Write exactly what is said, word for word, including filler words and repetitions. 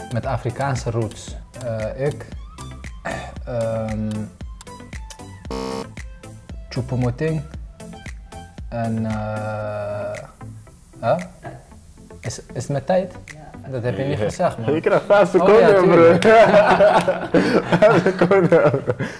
met Afrikaanse roots. Uh, ik. Um, Choupo-Moting. En. Uh, huh? Is, is het met tijd? Ja. Dat heb je niet gezegd, man. Je krijgt vijf seconden, oh, ja, bro. Vijf seconden.